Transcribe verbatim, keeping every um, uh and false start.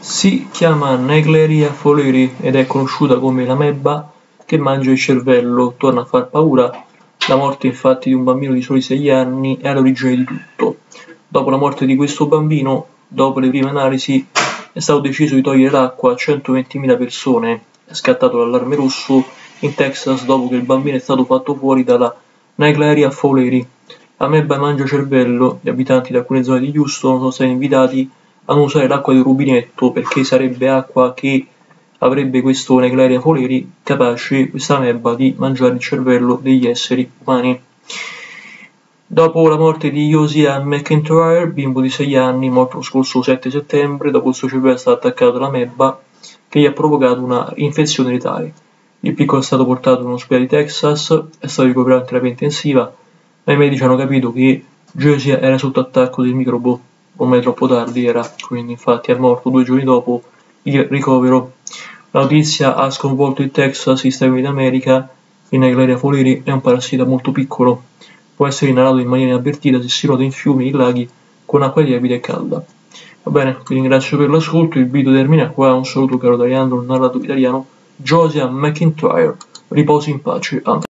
Si chiama Naegleria fowleri ed è conosciuta come l'ameba che mangia il cervello, torna a far paura. La morte infatti di un bambino di soli sei anni è all'origine di tutto. Dopo la morte di questo bambino, dopo le prime analisi, è stato deciso di togliere l'acqua a centoventimila persone. È scattato l'allarme rosso in Texas dopo che il bambino è stato fatto fuori dalla Naegleria fowleri. L'ameba mangia cervello. Gli abitanti di alcune zone di Houston sono stati invitati a non usare l'acqua del rubinetto perché sarebbe acqua che avrebbe questo Naegleria fowleri capace, questa ameba, di mangiare il cervello degli esseri umani. Dopo la morte di Josiah McIntyre, bimbo di sei anni, morto lo scorso sette settembre, dopo il suo cervello è stato attaccato dall'ameba che gli ha provocato una infezione letale. Il piccolo è stato portato in un ospedale di Texas, è stato ricoverato in terapia intensiva, ma i medici hanno capito che Josiah era sotto attacco del microbo, ormai troppo tardi era, quindi infatti è morto due giorni dopo il ricovero. La notizia ha sconvolto il Texas, gli Stati Uniti d'America. Il Naegleria fowleri è un parassita molto piccolo, può essere inalato in maniera inavvertita se si nuota in fiumi e laghi con acqua lievita e calda. Va bene, vi ringrazio per l'ascolto, il video termina qua, un saluto caro da Leandro, narratore italiano, Josiah McIntyre, riposi in pace.